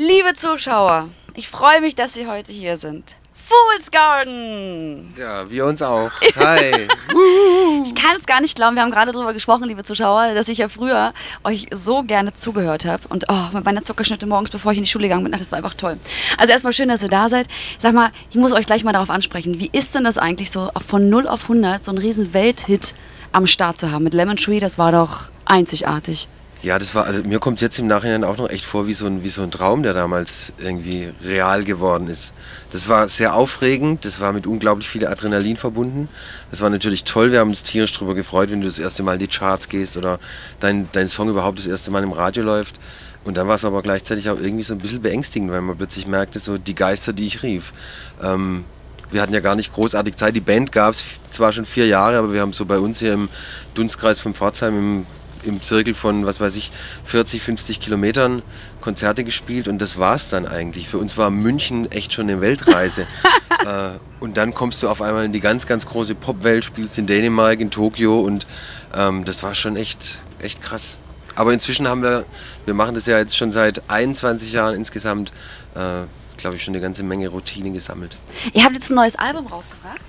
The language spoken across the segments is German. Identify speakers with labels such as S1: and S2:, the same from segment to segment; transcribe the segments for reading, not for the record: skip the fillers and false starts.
S1: Liebe Zuschauer, ich freue mich, dass Sie heute hier sind. Fool's Garden!
S2: Ja, wir uns auch. Hi!
S1: Ich kann es gar nicht glauben, wir haben gerade darüber gesprochen, liebe Zuschauer, dass ich ja früher euch so gerne zugehört habe. Und mit meiner Zuckerschnitte morgens, bevor ich in die Schule gegangen bin, das war einfach toll. Also erstmal schön, dass ihr da seid. Sag mal, ich muss euch gleich mal darauf ansprechen, wie ist denn das eigentlich so, von 0 auf 100 so einen riesen Welthit am Start zu haben? Mit Lemon Tree, das war doch einzigartig.
S2: Ja, das war, also mir kommt es jetzt im Nachhinein auch noch echt vor wie so ein Traum, der damals irgendwie real geworden ist. Das war sehr aufregend, das war mit unglaublich viel Adrenalin verbunden. Das war natürlich toll, wir haben uns tierisch darüber gefreut, wenn du das erste Mal in die Charts gehst oder dein Song überhaupt das erste Mal im Radio läuft. Und dann war es aber gleichzeitig auch irgendwie so ein bisschen beängstigend, weil man plötzlich merkte, so die Geister, die ich rief. Wir hatten ja gar nicht großartig Zeit, die Band gab es zwar schon 4 Jahre, aber wir haben so bei uns hier im Dunstkreis von Pforzheim im Zirkel von, was weiß ich, 40, 50 Kilometern Konzerte gespielt und das war es dann eigentlich. Für uns war München echt schon eine Weltreise. Und dann kommst du auf einmal in die ganz, ganz große Popwelt, spielst in Dänemark, in Tokio und das war schon echt krass. Aber inzwischen wir machen das ja jetzt schon seit 21 Jahren insgesamt, glaube ich, schon eine ganze Menge Routine gesammelt.
S1: Ihr habt jetzt ein neues Album rausgebracht.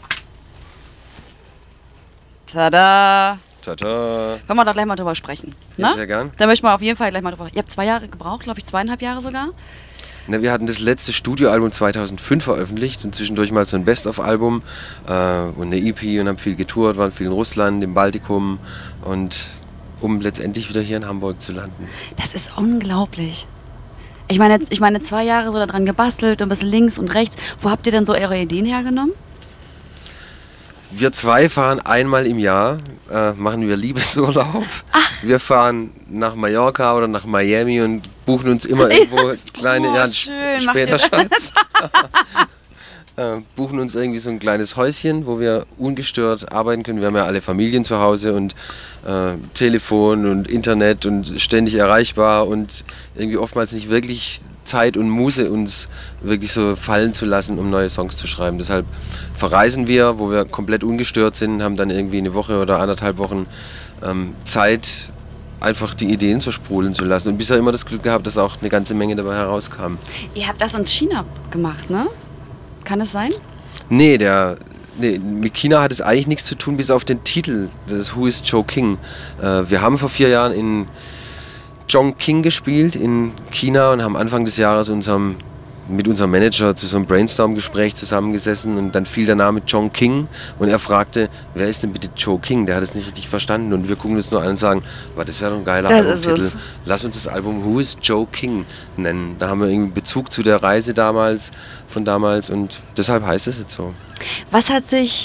S1: Tada!
S2: Tada!
S1: Können wir da gleich mal drüber sprechen? Ne?
S2: Ja, sehr gern.
S1: Da möchten wir auf jeden Fall gleich mal drüber. Ihr habt 2 Jahre gebraucht, glaube ich, 2,5 Jahre sogar.
S2: Na, wir hatten das letzte Studioalbum 2005 veröffentlicht und zwischendurch mal so ein Best-of-Album und eine EP und haben viel getourt, waren viel in Russland, im Baltikum und um letztendlich wieder hier in Hamburg zu landen.
S1: Das ist unglaublich. Ich meine 2 Jahre so daran gebastelt und ein bisschen links und rechts. Wo habt ihr denn so eure Ideen hergenommen?
S2: Wir 2 fahren einmal im Jahr, machen wir Liebesurlaub. Ach. Wir fahren nach Mallorca oder nach Miami und buchen uns immer irgendwo kleine,
S1: schön,
S2: später Schatz. Buchen uns irgendwie so ein kleines Häuschen, wo wir ungestört arbeiten können. Wir haben ja alle Familien zu Hause und Telefon und Internet und ständig erreichbar und irgendwie oftmals nicht wirklich Zeit und Muße, uns wirklich so fallen zu lassen, um neue Songs zu schreiben. Deshalb verreisen wir, wo wir komplett ungestört sind, haben dann irgendwie eine Woche oder 1,5 Wochen Zeit, einfach die Ideen so sprudeln zu lassen. Und bisher immer das Glück gehabt, dass auch eine ganze Menge dabei herauskam.
S1: Ihr habt das in China gemacht, ne? Kann es sein?
S2: Nee, mit China hat es eigentlich nichts zu tun, bis auf den Titel, das ist Who is Joe King. Wir haben vor 4 Jahren in Chongqing gespielt in China und haben Anfang des Jahres mit unserem Manager zu so einem Brainstorm-Gespräch zusammengesessen und dann fiel der Name Chongqing und er fragte, wer ist denn bitte Joe King? Der hat es nicht richtig verstanden und wir gucken uns nur an und sagen, das wäre doch ein geiler Albumtitel. Lass uns das Album Who is Joe King nennen. Da haben wir irgendwie Bezug zu der Reise von damals und deshalb heißt es jetzt so.
S1: Was hat sich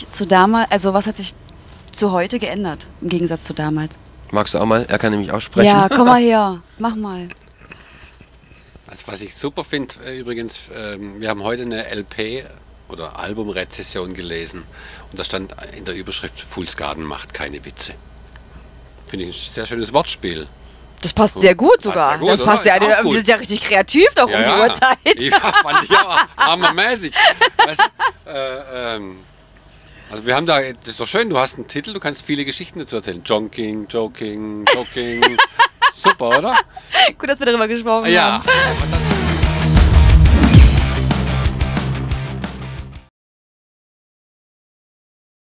S1: zu heute geändert im Gegensatz zu damals?
S2: Magst du auch mal? Er kann nämlich auch sprechen.
S1: Ja, komm mal her, mach mal.
S3: Also was ich super finde, übrigens, wir haben heute eine LP oder Albumrezession gelesen und da stand in der Überschrift Fool's Garden macht keine Witze. Finde ich ein sehr schönes Wortspiel.
S1: Das passt sehr gut sogar.
S3: Gut,
S1: das passt ja, wir sind ja richtig kreativ doch um die Uhrzeit.
S3: Ja, fand ich auch hammermäßig. Weißt du, also wir haben da, das ist doch schön, du hast einen Titel, du kannst viele Geschichten dazu erzählen. Joking, Joking, Joking. Super, oder?
S1: Gut, dass wir darüber gesprochen haben.
S3: Ja.